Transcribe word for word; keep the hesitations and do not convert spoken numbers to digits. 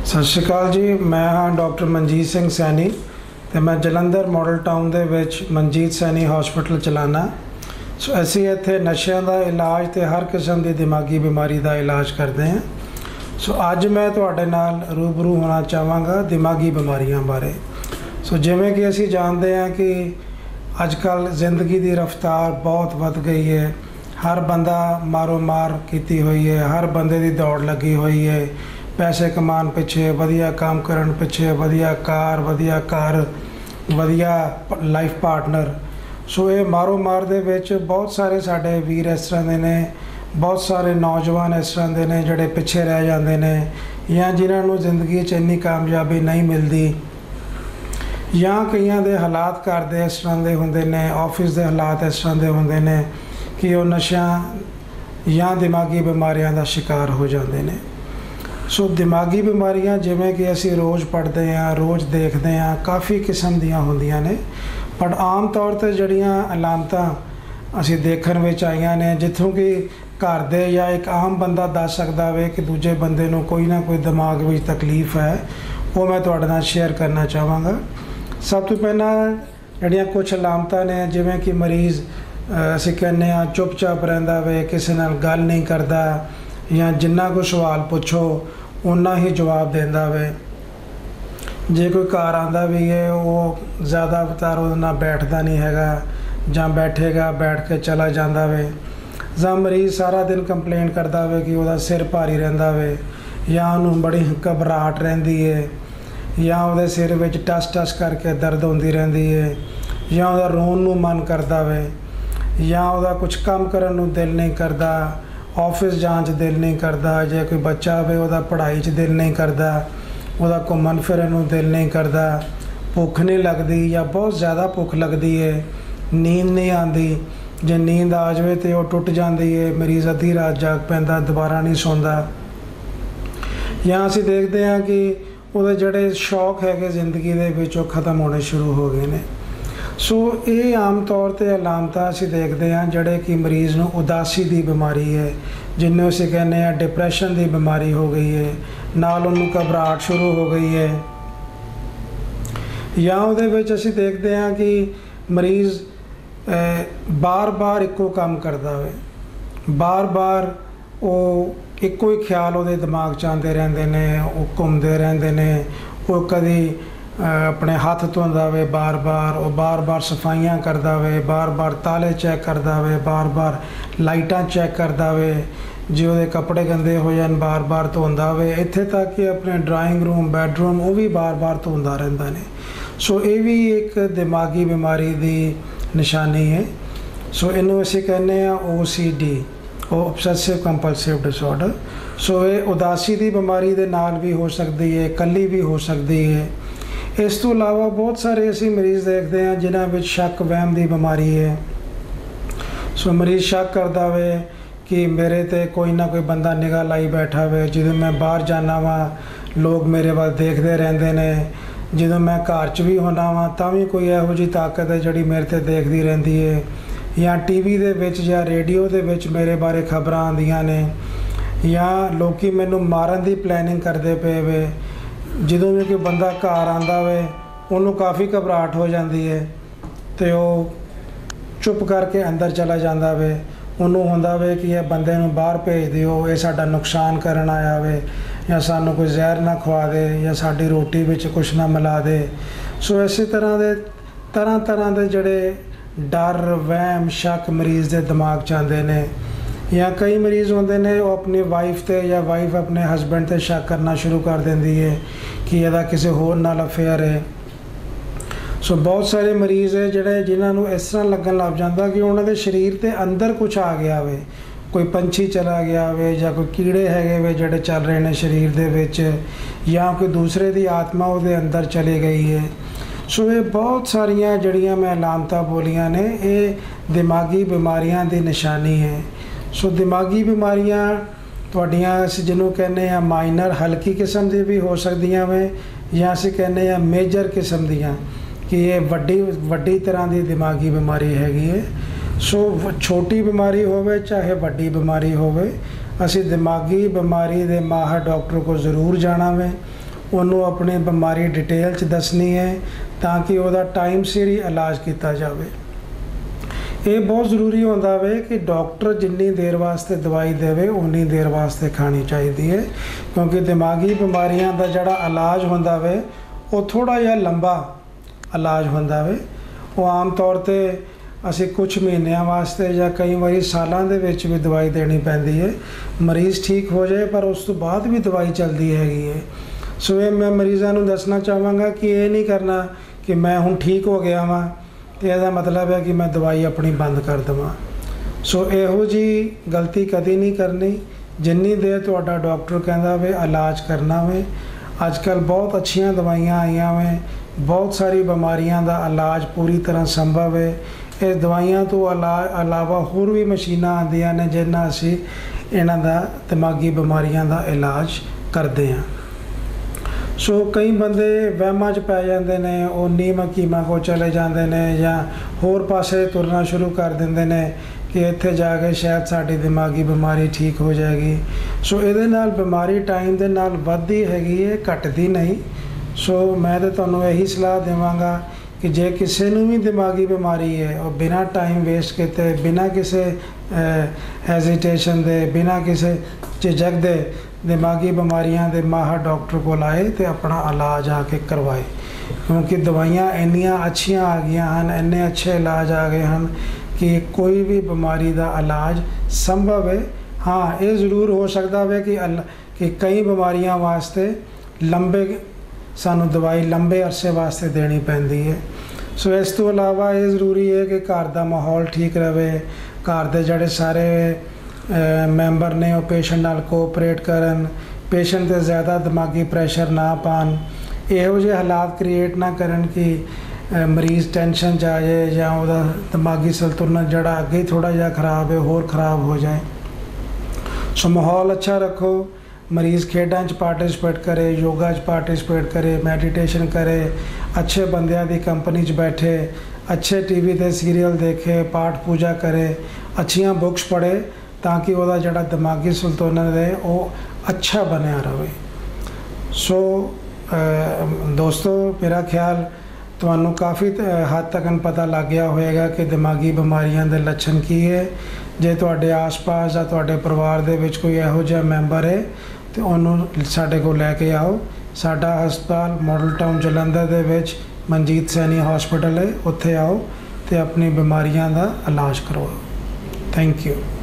सत श्री अकाल जी। मैं हाँ डॉक्टर मनजीत सिंह सैनी तो मैं जलंधर मॉडल टाउन दे विच मनजीत सैनी हॉस्पिटल चलाना। सो असी इत्थे नशिਆਂ ਦਾ इलाज तो हर किस्म की दिमागी बीमारी का इलाज करते हैं। सो अज मैं तुहाडे नाल रूबरू होना चाहांगा दिमागी बीमारियां बारे। सो जिवें कि असी जानते हैं कि अजकल जिंदगी की रफ्तार बहुत वध गई है। हर बंदा मारो मार की हुई है, हर बंदे की दौड़ लगी हुई है पैसे कमान पिछे, वधिया काम करन पिछे, वधिया कार, वधिया घर, वधिया लाइफ पार्टनर। सो ये मारो मार दे विच बहुत सारे साडे वीर इस तरह के ने, बहुत सारे नौजवान इस तरह के ने जिहड़े पिछे रह जाते हैं या जिन्होंने जिंदगी च इन्नी कामयाबी नहीं मिलती या कईयां दे हालात घर दे इस तरह के होंदे ने, ऑफिस के हालात इस तरह के होंदे ने कि वो नशा या दिमागी बीमारियों का शिकार हो जाते हैं। सो दिमागी बीमारियां जिवें कि असी रोज़ पढ़ते हैं, रोज़ देखते हैं, काफ़ी किस्म दियां होंदियां ने, पर आम तौर पर जड़ियां अलामतां असी देखण विच आईयां ने जिथों कि घर दे या एक आम बंदा दस सकदा वे कि दूजे बंदे नूं कोई ना कोई दिमाग में तकलीफ है, वो मैं तुहाडे नाल शेयर करना चाहांगा। सब तो पहला जड़ियां कुछ अलामतां ने जिवें कि मरीज़ असी कहने आ चुपचाप रहिंदा वे, किसी नाल गल नहीं करता या जिन्ना कोई सवाल पुछो उन्ना ही जवाब देंदा वे। जे कोई घर आंदा भी है वो ज़्यादा अवतार उहदे नाल बैठदा नहीं हैगा जां बैठेगा बैठ के चला जांदा वे। जां मरीज़ सारा दिन कंप्लेन करदा वे कि उहदा सिर भारी रहिंदा वे या उहनूं बड़ी घबराहट रहिंदी है या उहदे सिर विच टस टस करके दर्द होंदी रहिंदी है या उहदा रोण नूं मन करदा वे या उहदा कुछ काम करन नूं दिल नहीं करदा, ऑफिस जाण च दिल नहीं करता, जे कोई बच्चा होवे उहदा पढ़ाई च दिल नहीं करता, उहदा घूमन फिरन नूं दिल नहीं करता, भुख नहीं लगती या बहुत ज़्यादा भुख लगती है, नींद नहीं आती, जे नींद आ जाए तो वह टुट जाती है, मरीज़ अद्धी रात जाग पैंदा दोबारा नहीं सौंदा। या असीं देखते हैं कि उहदे जिहड़े शौक है जिंदगी दे विच ओह खत्म होने शुरू हो गए हैं। सो ये आम तौर पर अलामतां असीं देखते हैं जिहड़े कि मरीज़ नूं उदासी की बीमारी है, जिन्हों असीं कहने हैं डिप्रैशन की बीमारी हो गई है, नाल उन्होंने घबराहट शुरू हो गई है। या उहदे विच असीं देखते हैं कि मरीज़ बार बार इक्को काम करता वे, बार बार वो इक्को ही ख्याल उहदे दिमाग च आंदे रहिंदे ने, वो घूमते रहिंदे ने, वो कदी अपने हाथ धोंदा वे बार बार, वो बार बार सफाइयां करदा वे, बार बार ताले चैक करदा वे, बार बार लाइटां चैक करदा वे, जे उहदे कपड़े गंदे हो जान बार बार धोंदा वे, इत्थे तक कि अपने ड्राइंग रूम बैडरूम वो भी बार बार धोंदा रहिंदा ने। सो ये भी एक दिमागी बीमारी की निशानी है। सो इनू असीं कहने ओ सी डी, ऑब्सैसिव कंपलसिव डिसऑर्डर। सो ये उदासी की बीमारी दे नाल भी हो सकती है, कली भी हो सकती है। इस तो इलावा बहुत सारे असी मरीज़ देखते हैं जिन्हां विच शक वहम की बीमारी है। सो मरीज़ शक करता वे कि मेरे ते कोई ना कोई बंदा निगाह लाई बैठा वे, जो मैं बाहर जाना वा लोग मेरे वाल देखते रहते हैं, जो मैं घर च भी होना वा तां भी कोई इहो जी ताकत है जिहड़ी मेरे ते देखती रहती है, या टी वी दे विच या रेडियो दे विच मेरे बारे खबरां आंदियां ने, या लोग मैनूं मारन की प्लैनिंग करते पे वे। ਜਦੋਂ ਵੀ ਕੋਈ ਬੰਦਾ ਘਰ ਆਂਦਾ ਵੇ ਉਹਨੂੰ ਕਾफ़ी ਘਬਰਾਹਟ ਹੋ ਜਾਂਦੀ ਹੈ ਤੇ ਉਹ ਚੁੱਪ ਕਰਕੇ ਅੰਦਰ ਚਲਾ ਜਾਂਦਾ ਵੇ। ਉਹਨੂੰ ਹੁੰਦਾ ਵੇ ਕਿ ਇਹ ਬੰਦੇ ਨੂੰ ਬਾਹਰ ਭੇਜ ਦਿਓ, ਇਹ ਸਾਡਾ ਨੁਕਸਾਨ ਕਰਨ ਆਇਆ ਵੇ ਜਾਂ ਸਾਨੂੰ ਕੋਈ ਜ਼ਹਿਰ ਨਾ ਖਵਾ ਦੇ ਜਾਂ ਸਾਡੀ ਰੋਟੀ ਵਿੱਚ ਕੁਛ ਨਾ ਮਿਲਾ ਦੇ। ਸੋ ਇਸੇ ਤਰ੍ਹਾਂ ਦੇ ਤਰ੍ਹਾਂ ਤਰ੍ਹਾਂ ਦੇ ਜਿਹੜੇ ਡਰ ਵਹਿਮ शक मरीज़ के दिमाग च आंदे ने। या कई मरीज़ होंदे ने वो अपनी वाइफ ते या वाइफ अपने हसबैंड ते शक करना शुरू कर देंदी है कि इहदा किसी होर नाल अफेयर है। सो बहुत सारे मरीज़ है जिहड़े जिन्होंने इस तरह लगन लग जाता कि उन्होंने शरीर के अंदर कुछ आ गया वे, कोई पंछी चला गया वे या कोई कीड़े हैगे वे जिहड़े चल रहे हैं शरीर दे विच, या कोई दूसरे की आत्मा उहदे अंदर चली गई है। सो ये बहुत सारियां जिहड़ियां मैं अलामतां बोलियां ने, ये दिमागी बीमारियां की निशानी है। सो दिमागी बीमारियां तुहाडियां असीं जिन्हों कहने आ माइनर हल्की किस्म दी भी हो सकदियां वे, या असीं कहने आ मेजर किस्म दियां कि ये वड्डी वड्डी तरह की दिमागी बीमारी हैगी है। सो छोटी बीमारी होवे चाहे वड्डी बीमारी होवे, असीं दिमागी बीमारी दे माहर डॉक्टर को ज़रूर जाना वे। ਉਹਨੂੰ ਆਪਣੀ ਬਿਮਾਰੀ ਡਿਟੇਲ 'ਚ ਦੱਸਣੀ ਹੈ ਤਾਂ ਕਿ ਉਹਦਾ ਟਾਈਮ ਸਿਰ ਹੀ ਇਲਾਜ ਕੀਤਾ ਜਾਵੇ। ਇਹ ਬਹੁਤ ਜ਼ਰੂਰੀ ਹੁੰਦਾ ਵੇ ਕਿ ਡਾਕਟਰ ਜਿੰਨੀ ਦੇਰ ਵਾਸਤੇ ਦਵਾਈ ਦੇਵੇ ਉਨੀ ਦੇਰ ਵਾਸਤੇ ਖਾਣੀ ਚਾਹੀਦੀ ਹੈ, ਕਿਉਂਕਿ ਦਿਮਾਗੀ ਬਿਮਾਰੀਆਂ ਦਾ ਜਿਹੜਾ ਇਲਾਜ ਹੁੰਦਾ ਵੇ ਉਹ ਥੋੜ੍ਹਾ ਜਿਹਾ ਲੰਬਾ ਇਲਾਜ ਹੁੰਦਾ ਵੇ। ਉਹ ਆਮ ਤੌਰ 'ਤੇ ਅਸੀਂ ਕੁਝ ਮਹੀਨਿਆਂ ਵਾਸਤੇ ਜਾਂ ਕਈ ਵਾਰੀ ਸਾਲਾਂ ਦੇ ਵਿੱਚ ਵੀ ਦਵਾਈ ਦੇਣੀ ਪੈਂਦੀ ਹੈ। ਮਰੀਜ਼ ਠੀਕ ਹੋ ਜਾਏ ਪਰ ਉਸ ਤੋਂ ਬਾਅਦ ਵੀ ਦਵਾਈ ਚੱਲਦੀ ਹੈਗੀ ਹੈ। ਸੋ ਇਹ ਮੈਂ ਮਰੀਜ਼ਾਂ ਨੂੰ ਦੱਸਣਾ ਚਾਹਾਂਗਾ ਕਿ ਇਹ ਨਹੀਂ ਕਰਨਾ ਕਿ ਮੈਂ ਹੁਣ ਠੀਕ ਹੋ ਗਿਆ ਵਾਂ ਅਤੇ ਇਹਦਾ ਮਤਲਬ ਹੈ ਕਿ ਮੈਂ ਦਵਾਈ ਆਪਣੀ ਬੰਦ ਕਰ ਦੇਵਾਂ। ਸੋ ਇਹੋ ਜਿਹੀ ਗਲਤੀ ਕਦੀ ਨਹੀਂ ਕਰਨੀ। ਜਿੰਨੀ ਦੇਰ ਤੁਹਾਡਾ ਡਾਕਟਰ ਕਹਿੰਦਾ ਵੇ ਇਲਾਜ ਕਰਨਾ ਵੇ। ਅੱਜ ਕੱਲ੍ਹ ਬਹੁਤ ਅੱਛੀਆਂ ਦਵਾਈਆਂ ਆਈਆਂ ਵੇ, ਬਹੁਤ ਸਾਰੀ ਬਿਮਾਰੀਆਂ ਦਾ ਇਲਾਜ ਪੂਰੀ ਤਰ੍ਹਾਂ ਸੰਭਵ ਹੈ। ਇਹ ਦਵਾਈਆਂ ਤੋਂ ਇਲਾ ਇਲਾਵਾ ਹੋਰ ਵੀ ਮਸ਼ੀਨਾਂ ਆਉਂਦੀਆਂ ਨੇ ਜਿਨ੍ਹਾਂ ਅਸੀਂ ਇਹਨਾਂ ਦਾ ਦਿਮਾਗੀ ਬਿਮਾਰੀਆਂ ਦਾ ਇਲਾਜ ਕਰਦੇ ਹਾਂ। ਸੋ ਕਈ ਬੰਦੇ ਵਹਿਮਾਂ 'ਚ ਪੈ ਜਾਂਦੇ ਨੇ, ਉਹ ਨੀਮ ਹਕੀਮਾਂ ਕੋਲ ਚਲੇ ਜਾਂਦੇ ਨੇ ਜਾਂ ਹੋਰ ਪਾਸੇ ਤੁਰਨਾ ਸ਼ੁਰੂ ਕਰ ਦਿੰਦੇ ਨੇ ਕਿ ਇੱਥੇ ਜਾ ਕੇ ਸ਼ਾਇਦ ਸਾਡੀ ਦਿਮਾਗੀ ਬਿਮਾਰੀ ਠੀਕ ਹੋ ਜਾਏਗੀ। ਸੋ ਇਹਦੇ ਨਾਲ ਬਿਮਾਰੀ ਟਾਈਮ ਦੇ ਨਾਲ ਵੱਧਦੀ ਹੈਗੀ ਹੈ, ਘਟਦੀ ਨਹੀਂ। ਸੋ ਮੈਂ ਤਾਂ ਤੁਹਾਨੂੰ ਇਹੀ ਸਲਾਹ ਦੇਵਾਂਗਾ ਕਿ ਜੇ ਕਿਸੇ ਨੂੰ ਵੀ ਦਿਮਾਗੀ ਬਿਮਾਰੀ ਹੈ ਉਹ ਬਿਨਾਂ ਟਾਈਮ ਵੇਸਟ ਕੀਤੇ, ਬਿਨਾਂ ਕਿਸੇ ਹੈਜ਼ੀਟੇਸ਼ਨ ਦੇ, ਬਿਨਾਂ ਕਿਸੇ ਝਿਜਕ ਦੇ ਦਿਮਾਗੀ ਬਿਮਾਰੀਆਂ ਦੇ ਮਾਹਰ ਡਾਕਟਰ ਕੋਲ ਆਏ ਅਤੇ ਆਪਣਾ ਇਲਾਜ ਆ ਕੇ ਕਰਵਾਏ, ਕਿਉਂਕਿ ਦਵਾਈਆਂ ਇੰਨੀਆਂ ਅੱਛੀਆਂ ਆ ਗਈਆਂ ਹਨ, ਇੰਨੇ ਅੱਛੇ ਇਲਾਜ ਆ ਗਏ ਹਨ ਕਿ ਕੋਈ ਵੀ ਬਿਮਾਰੀ ਦਾ ਇਲਾਜ ਸੰਭਵ ਹੈ। ਹਾਂ, ਇਹ ਜ਼ਰੂਰ ਹੋ ਸਕਦਾ ਵੇ ਕਿ ਅਲ ਕਿ ਕਈ ਬਿਮਾਰੀਆਂ ਵਾਸਤੇ ਲੰਬੇ ਸਾਨੂੰ ਦਵਾਈ ਲੰਬੇ ਅਰਸੇ ਵਾਸਤੇ ਦੇਣੀ ਪੈਂਦੀ ਹੈ। ਸੋ ਇਸ ਤੋਂ ਇਲਾਵਾ ਇਹ ਜ਼ਰੂਰੀ ਹੈ ਕਿ ਘਰ ਦਾ ਮਾਹੌਲ ਠੀਕ ਰਹੇ, ਘਰ ਦੇ ਜਿਹੜੇ ਸਾਰੇ ਮੈਂਬਰ ਨੇ ਉਹ ਪੇਸ਼ੈਂਟ ਨਾਲ ਕੋਆਪਰੇਟ ਕਰਨ, ਪੇਸ਼ੈਂਟ 'ਤੇ ਜ਼ਿਆਦਾ ਦਿਮਾਗੀ ਪ੍ਰੈਸ਼ਰ ਨਾ ਪਾਉਣ, ਇਹੋ ਜਿਹੇ ਹਾਲਾਤ ਕ੍ਰੀਏਟ ਨਾ ਕਰਨ ਕਿ ਮਰੀਜ਼ ਟੈਨਸ਼ਨ 'ਚ ਆ ਜਾਏ ਜਾਂ ਉਹਦਾ ਦਿਮਾਗੀ ਸੰਤੁਲਨ ਜਿਹੜਾ ਅੱਗੇ ਹੀ ਥੋੜ੍ਹਾ ਜਿਹਾ ਖਰਾਬ ਹੈ ਹੋਰ ਖਰਾਬ ਹੋ ਜਾਏ। ਸੋ ਮਾਹੌਲ ਅੱਛਾ ਰੱਖੋ। ਮਰੀਜ਼ ਖੇਡਾਂ 'ਚ ਪਾਰਟਿਸਿਪੇਟ ਕਰੇ, ਯੋਗਾ 'ਚ ਪਾਰਟਿਸਿਪੇਟ ਕਰੇ, ਮੈਡੀਟੇਸ਼ਨ ਕਰੇ, ਅੱਛੇ ਬੰਦਿਆਂ ਦੀ ਕੰਪਨੀ 'ਚ ਬੈਠੇ, ਅੱਛੇ ਟੀ ਵੀ 'ਤੇ ਸੀਰੀਅਲ ਦੇਖੇ, ਪਾਠ ਪੂਜਾ ਕਰੇ, ਅੱਛੀਆਂ ਬੁੱਕਸ ਪੜ੍ਹੇ ਤਾਂ ਕਿ ਉਹਦਾ ਜਿਹੜਾ ਦਿਮਾਗੀ ਸੰਤੁਲਨ ਹੈ ਉਹ ਅੱਛਾ ਬਣਿਆ ਰਹੇ। ਸੋ ਦੋਸਤੋ, ਮੇਰਾ ਖਿਆਲ ਤੁਹਾਨੂੰ ਕਾਫੀ ਹੱਦ ਤੱਕ ਪਤਾ ਲੱਗ ਗਿਆ ਹੋਵੇਗਾ ਕਿ ਦਿਮਾਗੀ ਬਿਮਾਰੀਆਂ ਦੇ ਲੱਛਣ ਕੀ ਹੈ। ਜੇ ਤੁਹਾਡੇ ਆਸ-ਪਾਸ ਜਾਂ ਤੁਹਾਡੇ ਪਰਿਵਾਰ ਦੇ ਵਿੱਚ ਕੋਈ ਇਹੋ ਜਿਹਾ ਮੈਂਬਰ ਹੈ ਤੇ ਉਹਨੂੰ ਸਾਡੇ ਕੋਲ ਲੈ ਕੇ ਆਓ। ਸਾਡਾ ਹਸਪਤਾਲ ਮਾਡਲ ਟਾਊਨ ਜਲੰਧਰ ਦੇ ਵਿੱਚ ਮਨਜੀਤ ਸੈਣੀ ਹਸਪੀਟਲ ਹੈ, ਉੱਥੇ ਆਓ ਤੇ ਆਪਣੀ ਬਿਮਾਰੀਆਂ ਦਾ ਇਲਾਜ ਕਰਵਾਓ। Thank you.